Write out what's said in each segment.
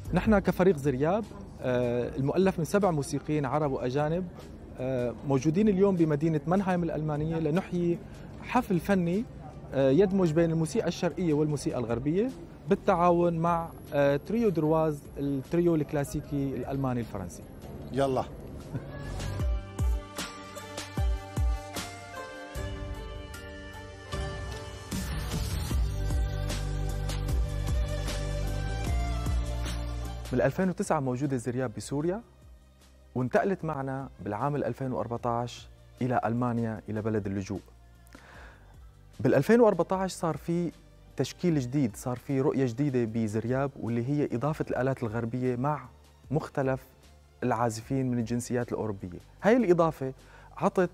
نحن كفريق زرياب المؤلف من 7 موسيقيين عرب وأجانب موجودين اليوم بمدينة منهايم الألمانية لنحيي حفل فني يدمج بين الموسيقى الشرقية والموسيقى الغربية بالتعاون مع تريو درواز، التريو الكلاسيكي الألماني الفرنسي. يلا. من 2009 موجودة زرياب بسوريا، وانتقلت معنا بالعام 2014 إلى ألمانيا إلى بلد اللجوء. بال 2014 صار في تشكيل جديد، صار في رؤية جديدة بزرياب، واللي هي إضافة الآلات الغربية مع مختلف العازفين من الجنسيات الأوروبية. هاي الإضافة عطت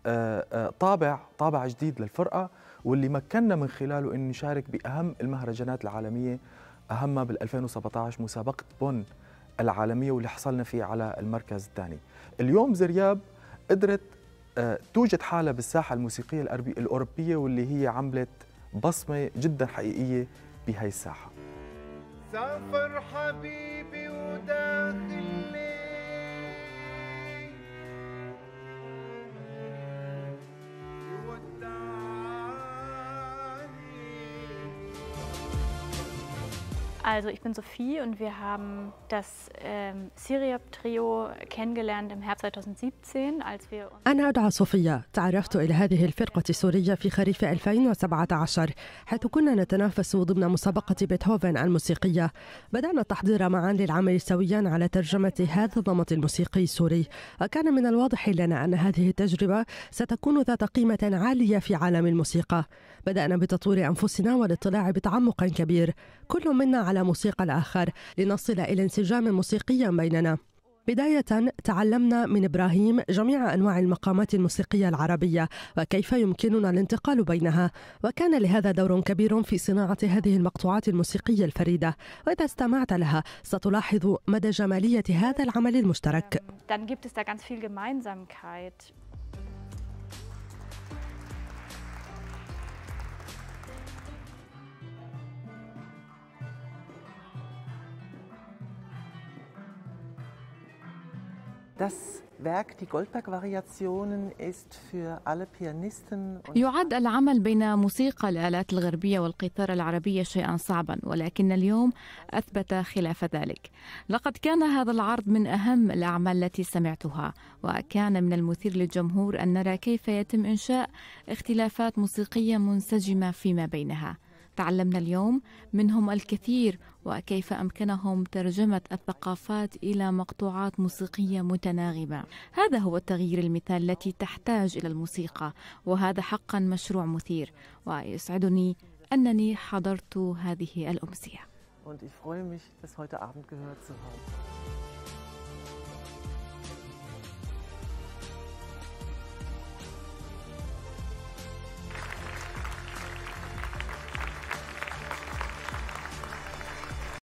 طابع جديد للفرقة، واللي مكننا من خلاله أن نشارك بأهم المهرجانات العالمية، أهمها بال 2017 مسابقة بون العالمية، واللي حصلنا فيه على المركز الثاني. اليوم زرياب قدرت توجد حالة بالساحة الموسيقية الأوروبية، واللي هي عملت بصمة جدا حقيقية بهاي الساحة. سافر حبيبي وداخل Also ich bin Sophie und wir haben das Syriab-Trio kennengelernt im Herbst 2017, als wir... أنا أدعى صوفيا. تعرفت إلى هذه الفرقة السورية في خريف 2017 حيث كنا نتنافس ضمن مسابقة بيتهوفن الموسيقية. بدأنا التحضير معا للعمل سويا على ترجمة هذا النمط الموسيقي السوري، وكان من الواضح لنا أن هذه التجربة ستكون ذات قيمة عالية في عالم الموسيقى. بدأنا بتطوير أنفسنا والاطلاع بتعمق كبير كل منا على موسيقى الآخر لنصل إلى انسجام موسيقي بيننا. بداية تعلمنا من إبراهيم جميع أنواع المقامات الموسيقية العربية وكيف يمكننا الانتقال بينها، وكان لهذا دور كبير في صناعة هذه المقطوعات الموسيقية الفريدة، وإذا استمعت لها ستلاحظ مدى جمالية هذا العمل المشترك. Dann gibt es da ganz viel Gemeinsamkeit. Das Werk, die Goldberg-Variationen, ist für alle Pianisten. يعد العمل بين موسيقى الآلات الغربية والقيثارة العربية شيئا صعبا، ولكن اليوم أثبت خلاف ذلك. لقد كان هذا العرض من أهم الأعمال التي سمعتها، وكان من المثير للجمهور أن نرى كيف يتم إنشاء اختلافات موسيقية منسجمة فيما بينها. تعلمنا اليوم منهم الكثير، وكيف أمكنهم ترجمة الثقافات إلى مقطوعات موسيقية متناغمة. هذا هو التغيير المثالي التي تحتاج إلى الموسيقى، وهذا حقا مشروع مثير، ويسعدني أنني حضرت هذه الأمسية. Und ich freue mich, das heute Abend gehört zu haben.